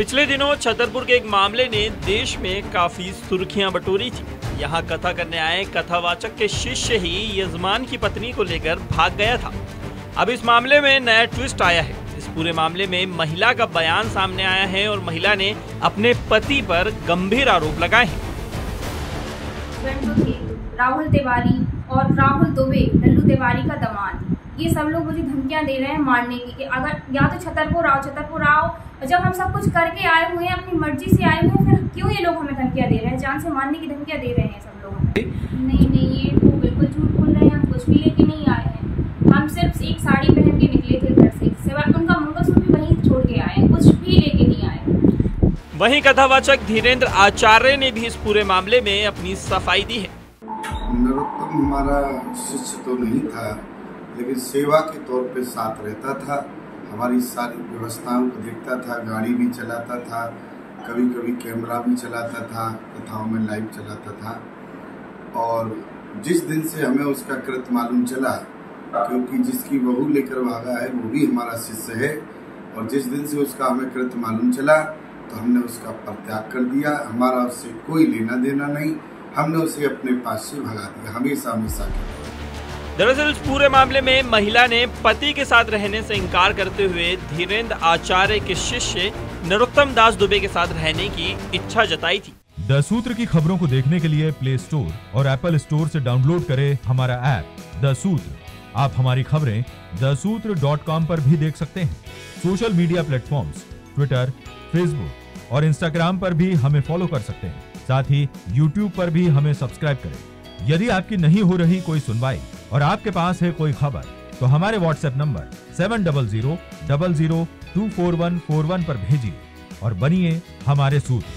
पिछले दिनों छतरपुर के एक मामले ने देश में काफी सुर्खियां बटोरी थी। यहाँ कथा करने आए कथावाचक के शिष्य ही यजमान की पत्नी को लेकर भाग गया था। अब इस मामले में नया ट्विस्ट आया है। इस पूरे मामले में महिला का बयान सामने आया है और महिला ने अपने पति पर गंभीर आरोप लगाए हैं। राहुल तिवारी और राहुल दुबे, लल्लू तिवारी का दामाद, ये सब लोग मुझे धमकियां दे रहे हैं मारने की कि अगर या तो छतरपुर आओ। जब हम सब कुछ करके आए हुए हैं, अपनी मर्जी से आए हुए हैं, फिर क्यों ये लोग हमें धमकियां दे रहे हैं? जान से मारने की धमकियां दे रहे हैं सब लोग हमें। नहीं, ये वो बिल्कुल झूठ बोल रहे हैं। हम कुछ भी लेके नहीं आए हैं। हम सिर्फ एक साड़ी पहन के निकले थे घर से, सिवाय उनका मंगलसूत्र भी वहीं छोड़ के आए हैं, कुछ भी लेके नहीं आए। वहीं कथावाचक धीरेन्द्र आचार्य ने भी इस पूरे मामले में अपनी सफाई दी है। नरोत्तम हमारा शिष्य तो नहीं था, लेकिन सेवा के तौर पे साथ रहता था। हमारी सारी व्यवस्थाओं को देखता था, गाड़ी भी चलाता था, कभी कभी कैमरा भी चलाता था, कथाओं में लाइव चलाता था। और जिस दिन से हमें उसका कृत्य मालूम चला, क्योंकि जिसकी बहू लेकर भागा है वो भी हमारा शिष्य है, और जिस दिन से उसका हमें कृत्य मालूम चला तो हमने उसका परित्याग कर दिया। हमारा उससे कोई लेना देना नहीं, हमने उसे अपने पास से भगा दिया, हमेशा हमेशा के लिए। दरअसल इस पूरे मामले में महिला ने पति के साथ रहने से इनकार करते हुए धीरेन्द्र आचार्य के शिष्य नरोत्तम दास दुबे के साथ रहने की इच्छा जताई थी। द सूत्र की खबरों को देखने के लिए प्ले स्टोर और एप्पल स्टोर से डाउनलोड करें हमारा ऐप द सूत्र। आप हमारी खबरें thesutra.com पर भी देख सकते हैं। Social media platforms Twitter, Facebook और इंस्टाग्राम पर भी हमें फॉलो कर सकते हैं। साथ ही यूट्यूब पर भी हमें सब्सक्राइब करें। यदि आपकी नहीं हो रही कोई सुनवाई और आपके पास है कोई खबर, तो हमारे व्हाट्सएप नंबर 700000244141 पर भेजिए और बनिए हमारे सूत्र।